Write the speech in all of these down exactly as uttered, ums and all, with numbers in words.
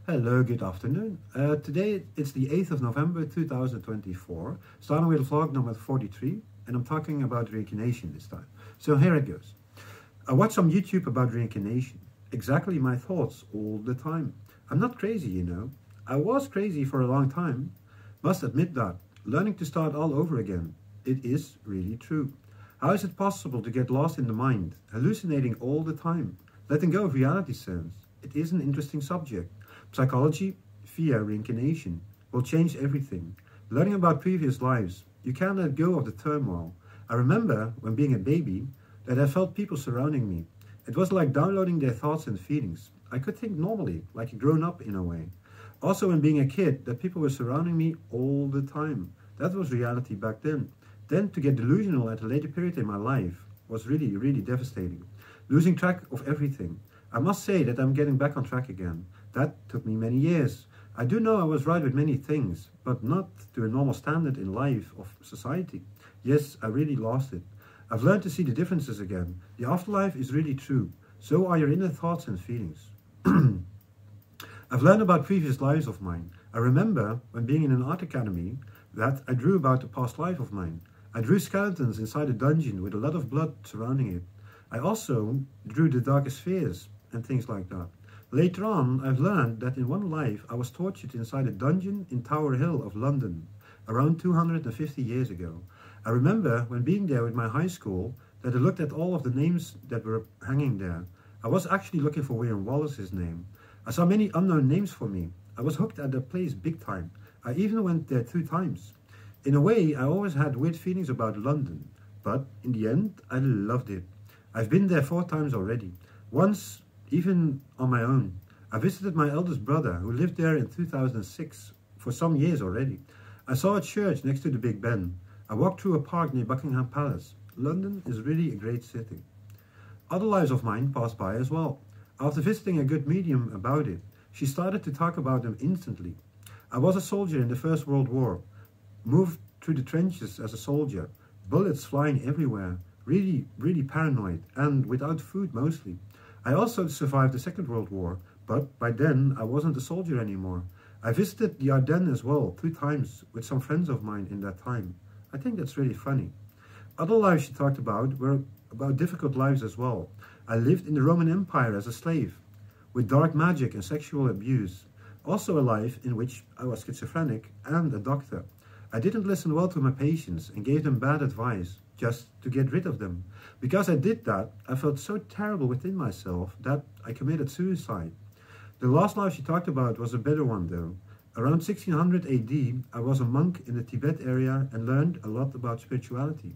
Hello, good afternoon. Uh, today it's the eighth of November two thousand twenty-four, starting with vlog number forty-three, and I'm talking about reincarnation this time. So here it goes. I watched some YouTube about reincarnation. Exactly my thoughts all the time. I'm not crazy, you know. I was crazy for a long time. Must admit that. Learning to start all over again. It is really true. How is it possible to get lost in the mind, hallucinating all the time, letting go of reality sense? It is an interesting subject. Psychology, via reincarnation, will change everything. Learning about previous lives, you can't let go of the turmoil. I remember, when being a baby, that I felt people surrounding me. It was like downloading their thoughts and feelings. I could think normally, like a grown-up in a way. Also, when being a kid, that people were surrounding me all the time. That was reality back then. Then, to get delusional at a later period in my life was really, really devastating. Losing track of everything. I must say that I'm getting back on track again. That took me many years. I do know I was right with many things, but not to a normal standard in life of society. Yes, I really lost it. I've learned to see the differences again. The afterlife is really true. So are your inner thoughts and feelings. I've learned about previous lives of mine. I remember, when being in an art academy, that I drew about the past life of mine. I drew skeletons inside a dungeon with a lot of blood surrounding it. I also drew the darkest fears and things like that. Later on, I've learned that in one life I was tortured inside a dungeon in Tower Hill of London, around two hundred fifty years ago. I remember, when being there with my high school, that I looked at all of the names that were hanging there. I was actually looking for William Wallace's name. I saw many unknown names for me. I was hooked at the place big time. I even went there two times. In a way, I always had weird feelings about London, but in the end, I loved it. I've been there four times already. Once, even on my own. I visited my eldest brother, who lived there in two thousand six, for some years already. I saw a church next to the Big Ben. I walked through a park near Buckingham Palace. London is really a great city. Other lives of mine passed by as well. After visiting a good medium about it, she started to talk about them instantly. I was a soldier in the First World War. Moved through the trenches as a soldier. Bullets flying everywhere. Really, really paranoid, and without food mostly. I also survived the Second World War, but by then I wasn't a soldier anymore. I visited the Ardennes as well, two times, with some friends of mine in that time. I think that's really funny. Other lives she talked about were about difficult lives as well. I lived in the Roman Empire as a slave, with dark magic and sexual abuse. Also a life in which I was schizophrenic and a doctor. I didn't listen well to my patients and gave them bad advice, just to get rid of them. Because I did that, I felt so terrible within myself that I committed suicide. The last life she talked about was a better one though. Around sixteen hundred A D, I was a monk in the Tibet area and learned a lot about spirituality.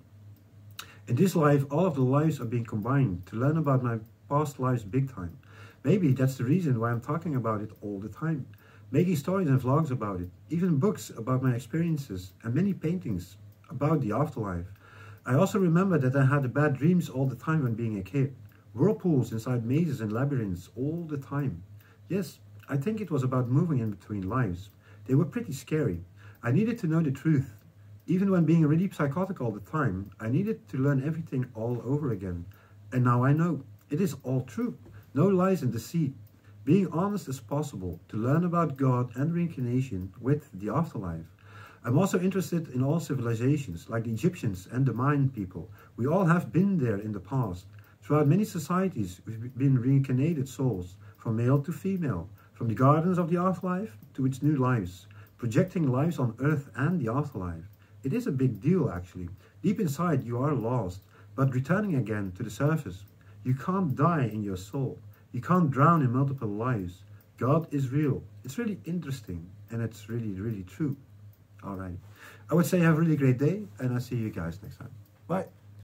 In this life, all of the lives are being combined to learn about my past lives big time. Maybe that's the reason why I'm talking about it all the time. Making stories and vlogs about it, even books about my experiences, and many paintings about the afterlife. I also remember that I had bad dreams all the time when being a kid. Whirlpools inside mazes and labyrinths all the time. Yes, I think it was about moving in between lives. They were pretty scary. I needed to know the truth. Even when being really psychotic all the time, I needed to learn everything all over again. And now I know. It is all true. No lies and deceit. Being honest as possible to learn about God and reincarnation with the afterlife. I'm also interested in all civilizations, like the Egyptians and the Mayan people. We all have been there in the past. Throughout many societies, we've been reincarnated souls, from male to female, from the gardens of the afterlife to its new lives, projecting lives on earth and the afterlife. It is a big deal, actually. Deep inside, you are lost, but returning again to the surface. You can't die in your soul. You can't drown in multiple lives. God is real. It's really interesting, and it's really, really true. All right. I would say have a really great day, and I'll see you guys next time. Bye.